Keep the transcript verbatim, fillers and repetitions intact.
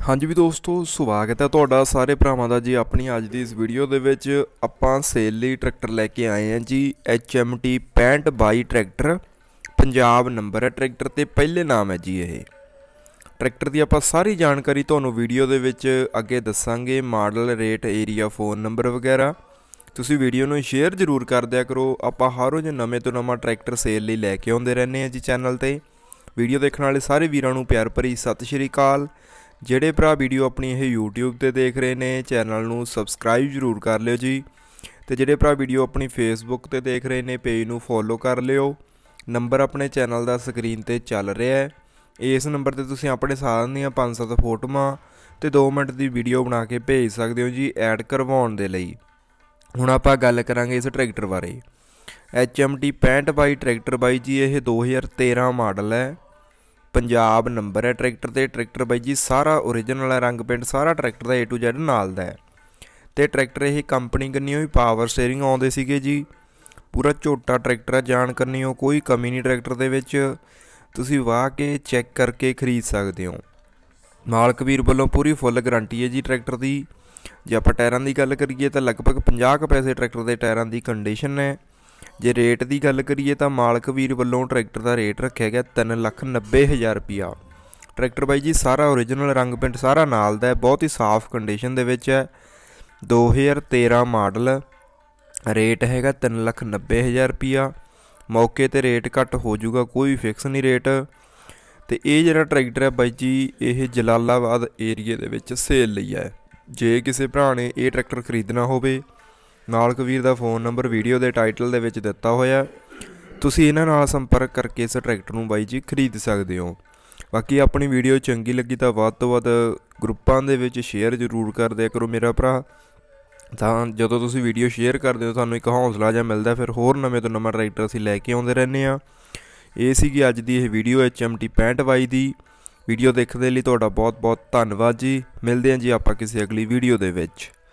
हाँ जी भी दोस्तों, स्वागत है तुहाडा सारे भरावां दा जी अपनी अज दी इस वीडियो दे विच आपां सेल लई ट्रैक्टर लैके आए हैं जी। एच एम टी पैंठ बाई ट्रैक्टर पंजाब नंबर है ट्रैक्टर ते पहले नाम है जी। ये ट्रैक्टर की आपां सारी जानकारी तुहानूं वीडियो दे विच अगे दस्सांगे। Model, rate, area, phone number वगैरह तुसीं वीडियो नूं शेयर जरूर कर दिया करो। आपां हर रोज़ नवें तो नवां ट्रैक्टर सेल लई लैके आउंदे रहने हैं जी चैनल ते। वीडियो देखने वाले सारे वीरां नूं प्यार भरी सत श्री अकाल। ਜਿਹੜੇ ਭਰਾ ਵੀਡੀਓ ਆਪਣੀ ਇਹ यूट्यूब ਤੇ ਦੇਖ ਰਹੇ ਨੇ ਚੈਨਲ ਨੂੰ ਸਬਸਕ੍ਰਾਈਬ ਜ਼ਰੂਰ ਕਰ ਲਿਓ ਜੀ। ਤੇ ਜਿਹੜੇ ਭਰਾ ਵੀਡੀਓ ਆਪਣੀ ਫੇਸਬੁੱਕ ਤੇ ਦੇਖ ਰਹੇ ਨੇ ਪੇਜ ਨੂੰ ਫੋਲੋ ਕਰ ਲਿਓ। ਨੰਬਰ ਆਪਣੇ ਚੈਨਲ ਦਾ ਸਕਰੀਨ ਤੇ ਚੱਲ ਰਿਹਾ ਹੈ। ਇਸ ਨੰਬਰ ਤੇ ਤੁਸੀਂ ਆਪਣੇ ਸਾਰਿਆਂ ਦੀਆਂ ਪੰਜ ਸੱਤ ਫੋਟੋਆਂ ਤੇ ਦੋ ਮਿੰਟ ਦੀ ਵੀਡੀਓ ਬਣਾ ਕੇ ਭੇਜ ਸਕਦੇ ਹੋ ਜੀ ਐਡ ਕਰਵਾਉਣ ਦੇ ਲਈ। ਹੁਣ ਆਪਾਂ ਗੱਲ ਕਰਾਂਗੇ ਇਸ ਟਰੈਕਟਰ ਬਾਰੇ। ਐਚ ਐਮ ਟੀ ਪੈਂਠ ਬਾਈ ਟਰੈਕਟਰ ਬਾਈ ਜੀ ਇਹ ਦੋ ਹਜ਼ਾਰ तेरह ਮਾਡਲ ਹੈ। पंजाब नंबर है ट्रैक्टर ते ट्रैक्टर बाई जी सारा ओरिजिनल है। रंग पेंट सारा ट्रैक्टर का ए टू जैड नाल दा है। ते ट्रैक्टर ये कंपनी कन्नी भी पावर स्टेयरिंग आउंदे सीगे जी। पूरा झोटा ट्रैक्टर है, जान करनी हो कोई कमी नहीं ट्रैक्टर दे विच। तुसीं वाह के चैक करके खरीद सकते हो। मालक वीर वालों पूरी फुल गारंटी है जी ट्रैक्टर की। जे आपां टायरां दी गल करिए तो लगभग पचास क पैसे ट्रैक्टर के टायरां की कंडीशन है। जे रेट की गल करिए तो मालक वीर वालों ट्रैक्टर का रेट रखा गया तीन लख नब्बे हज़ार रुपया। ट्रैक्टर बाई जी सारा ओरिजिनल रंग पेंट सारा नाल दा है, बहुत ही साफ कंडीशन दे विच है। दो हज़ार तेरह मॉडल, रेट हैगा तीन लख नब्बे हज़ार रुपया। मौके ते रेट घट हो जूगा, कोई फिक्स नहीं रेट। तो ये जिहड़ा ट्रैक्टर है बाई जी ये जलालाबाद एरिए दे विच सेल लई है। जे किसी भरा ने ये ट्रैक्टर खरीदना होवे मालक वीर का फोन नंबर वीडियो के टाइटल दे विच दिता होया, तुसीं इन्हां नाल संपर्क करके इस ट्रैक्टर नूं बाई जी खरीद सकते हो। बाकी अपनी वीडियो चंगी लगी तो वध तो वध ग्रुपां दे विच शेयर जरूर कर दिया करो मेरा भरा। तां जदों तुसीं वीडियो शेयर करदे हो तुहानूं एक हौसला जिहा मिलदा, फिर होर नवें तो नवां ट्रैक्टर असीं लैके आउंदे रहने आ। ये सीगी अज दी ये वीडियो एच एम टी पैंठ बाई दी। वीडियो देखने लई तुहाडा बहुत बहुत धन्नवाद जी। मिलदे हां जी आपां किसी अगली वीडियो दे विच।